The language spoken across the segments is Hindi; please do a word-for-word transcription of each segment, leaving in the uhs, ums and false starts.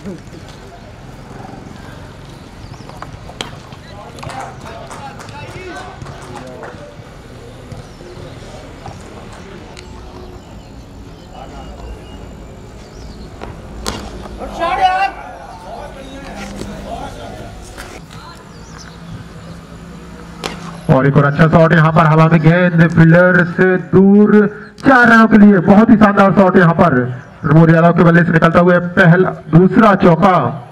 और एक और अच्छा शॉट यहाँ पर, हवा में गेंद फील्डर से दूर, चार रनों के लिए बहुत ही शानदार शॉट यहाँ पर प्रमोद यादव के बल्ले से निकलता हुआ पहला दूसरा चौका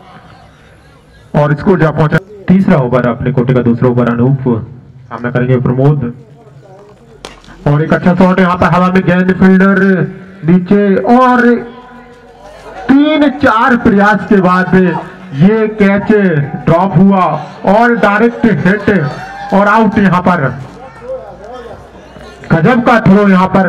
और स्कोर जा पहुंचा। तीसरा ओवर अपने कोटे का दूसरा ओवर अनूप सामना करेंगे प्रमोद। और एक अच्छा शॉट यहाँ पर, हवा में गेंद फील्डर नीचे और तीन चार प्रयास के बाद ये कैच ड्रॉप हुआ और डायरेक्ट हिट और आउट। यहां पर गजब का थ्रो यहां पर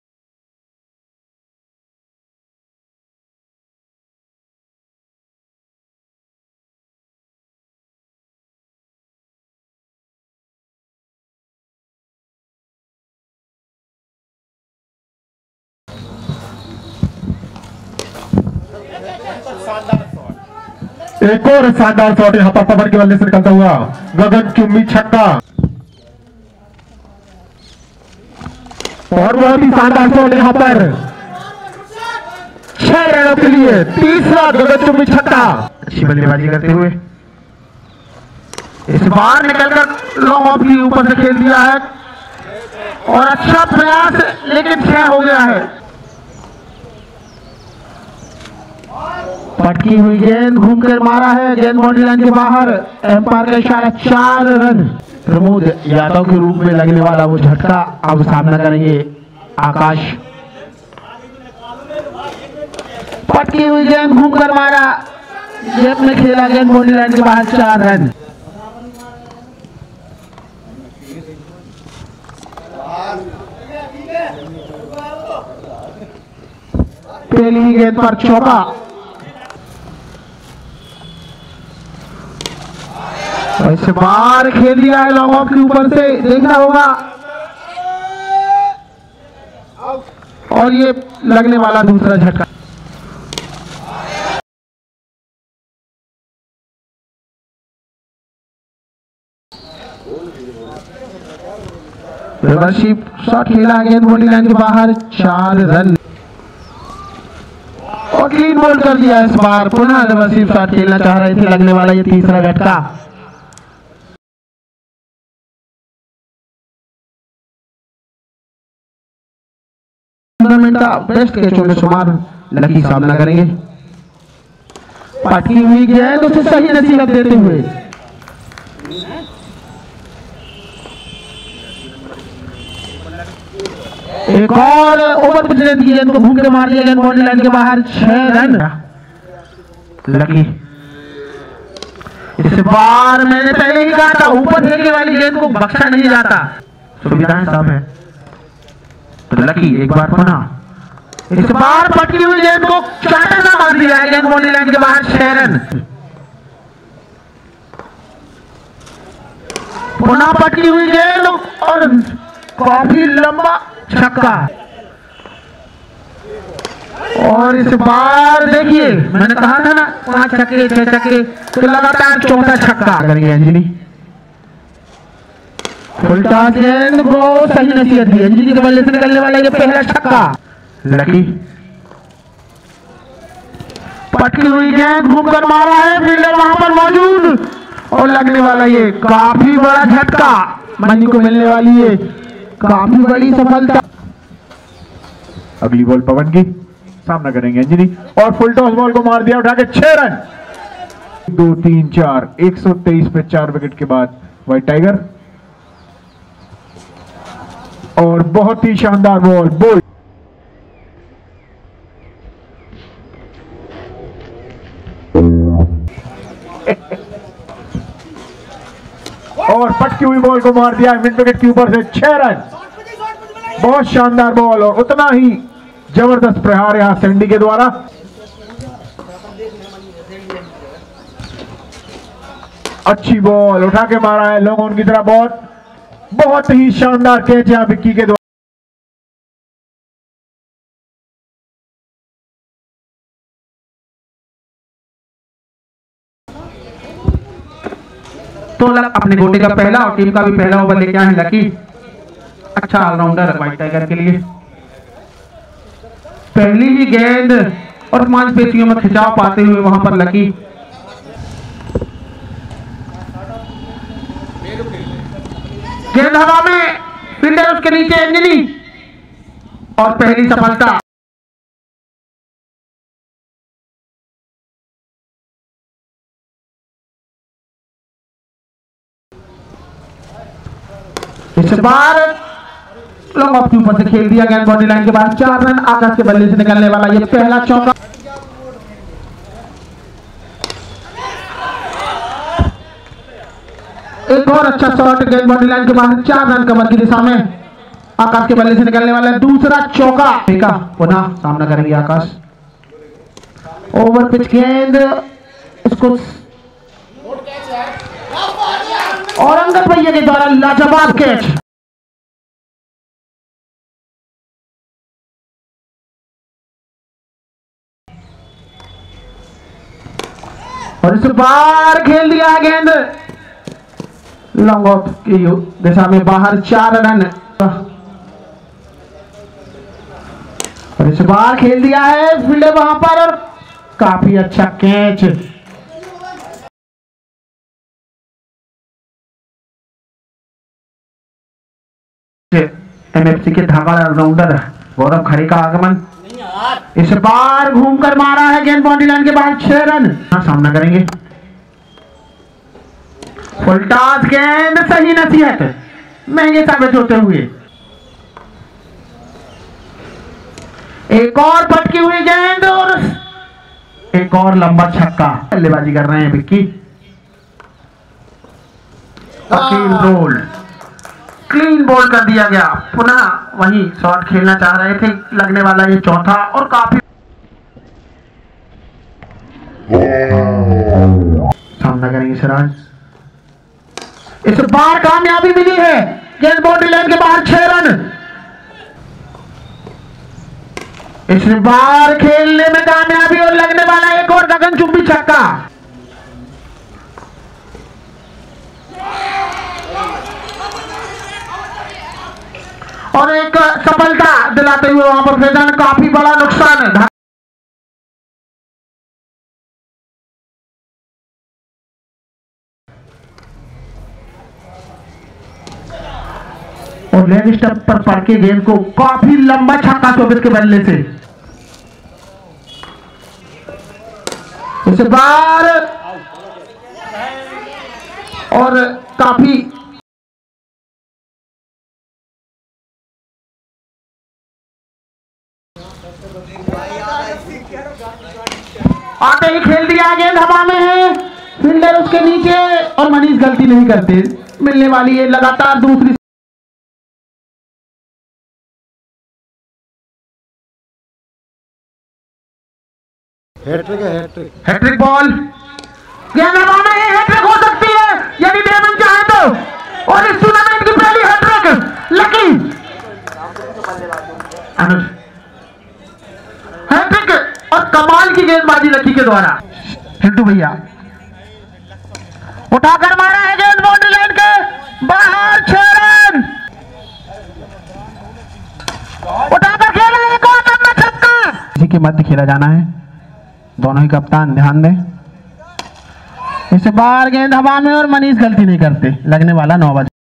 एक और शानदार शॉट यहां पर पवन के बल्ले से निकलता हुआ गगन चुम्बी छक्का और बहुत ही शानदार शॉट यहां पर छह रनों के लिए तीसरा गगन चुम्बी छक्का। अच्छी बल्लेबाजी करते हुए इस बार निकलकर लॉन्ग ऑफ की ऊपर से खेल दिया है और अच्छा प्रयास लेकिन छह हो गया है। पटकी हुई गेंद घूमकर मारा है, गेंद बाउंड्री लाइन के बाहर, एम्पायर का इशारा, चार रन। प्रमोद यादव के रूप में लगने वाला वो झटका अब सामना करेंगे आकाश। पटकी हुई गेंद घूमकर मारा, जेब में खेला, गेंद बाउंड्री लाइन के बाहर, चार रन। पहली गेंद पर चौका, इस बार खेल दिया है लॉन्ग ऑफ के ऊपर से, देखना होगा और ये लगने वाला दूसरा झटका। रिवर्सिप शॉट खेला, गेंद बाउंड्री लाइन के बाहर, चार रन और क्लीन बोल्ड कर दिया। इस बार पुनः रिवर्सिप शॉट खेलना चाह रहे थे, लगने वाला ये तीसरा झटका। बेस्ट कैचों में शुमार लकी सामना करेंगे। पटकी हुई गेंद उसे सही नसीहत देते हुए एक और ओवर पिछले दी गेंद को घूम के मार दिया, गेंद बाउंड्री लाइन के बाहर, छह रन। लकी इस बार मैंने पहले ही कहा था ऊपर फेंकने वाली गेंद को बख्शा नहीं जाता, सुविधाएं सब है। तो लकी एक बार पुनः इस बार पटकी हुई गेंद को चाटा मार दिया है, गेंद बाउंड्री लाइन के बाहर, छह रन। पुनः पटकी हुई गेंद और काफी लंबा छक्का और इस बार देखिए मैंने कहा था ना पांच छक्के छह छक्के, तो लगातार चौथा छक्का करेंगे अंजलि। फुल टॉस गेंद को सही नसीहत दी, अंजलि के बल्ले से निकलने वाला ये पहला छक्का। लकी पटकी हुई गेंद घूमकर मारा है, फील्डर वहां पर मौजूद और लगने वाला ये काफी बड़ा झटका, मनी को मिलने वाली ये काफी बड़ी सफलता। अगली बॉल पवन की, सामना करेंगे अंजलि और फुल टॉस बॉल को मार दिया उठा के, छह रन। दो तीन चार, एक सौ तेईस पे चार विकेट के बाद व्हाइट टाइगर और बहुत ही शानदार बॉल बोल्ड और पटकी हुई बॉल को मार दिया मिड विकेट के ऊपर से, छह रन। बहुत शानदार बॉल और उतना ही जबरदस्त प्रहार यहां सैंडी के द्वारा। अच्छी बॉल उठा के मारा है लॉन्ग ऑन की तरह, बहुत बहुत ही शानदार कैच यहां विक्की के द्वारा। मतलब अपने गोटे का पहला और टीम का भी पहला ओवर लेके आए हैं लकी। अच्छा ऑलराउंडर व्हाइट टाइगर के लिए। पहली ही गेंद और मांसपेशियों में खिंचाव पाते हुए वहां पर लकी। गेंद हवा में, फील्डर उसके नीचे अंजनी और पहली सफलता। इस बार लॉन्ग ऑफ के ऊपर से खेल दिया गेंद बाउंड्री लाइन के बाद। चार रन आकाश के बल्ले से निकलने वाला ये पहला चौका। एक और अच्छा शॉट गेंद बाउंड्री लाइन के बाद। चार रन कमर की दिशा में आकाश के बल्ले से निकलने वाला है दूसरा चौका। फेंका, पुनः सामना करेंगे आकाश। ओवर पिच गेंद उसको और अंगद भैया के द्वारा लाजवाब कैच। और इस बार खेल दिया गेंद लॉन्ग ऑफ की दिशा में बाहर। चार रन और इस बार खेल दिया है फील्डर वहां पर और काफी अच्छा कैच। एमएफसी के धागा ऑलराउंडर गौरव खरे का आगमन। इस बार घूमकर मारा है गेंद बाउंड्री लाइन के बाद। छह रन सामना करेंगे। फुल टॉस गेंद, सही नसीहत महंगे साबित होते हुए। एक और पटकी हुई गेंद और एक और लंबा छक्का। बल्लेबाजी कर रहे हैं विक्की। क्लीन बोल्ड क्लीन बोल कर दिया गया। पुनः वही शॉट खेलना चाह रहे थे, लगने वाला ये चौथा और काफी सामना करेंगे सिराज। इस बार कामयाबी मिली है गेंद बाउंड्री लाइन के बाहर। छह रन इस बार खेलने में कामयाबी और लगने वाला एक और गगनचुंबी छक्का। और एक सफलता दिलाते हुए वहां पर फैजान। काफी बड़ा नुकसान। और लेग स्टंप पर पड़ के गेंद को काफी लंबा छक्का शोभित के बल्ले से। इस बार और काफी आते ही खेल दिया। गेंद हवा में है, फील्डर उसके नीचे और मनीष गलती नहीं करते। मिलने वाली है लगातार दूसरी। हैट्रिक है, हैट्रिक हैट्रिक बॉल। गेंद हवा में है, हैट्रिक हो सकती है यदि डेवन चाहे तो। और इस टूर्नामेंट की पहली हैट्रिक लकी अनुज। हैट्रिक और कमाल की गेंदबाजी लकी के द्वारा। हिंटू भैया उठाकर मारा है गेंद बाउंड्री लाइन के बाहर। छह रन उठाकर खेला एक और लंबा छक्का। इसी के मध्य खेला जाना है। दोनों ही कप्तान ध्यान दें। इस बार गेंद हवा में और मनीष गलती नहीं करते। लगने वाला नौ बजे।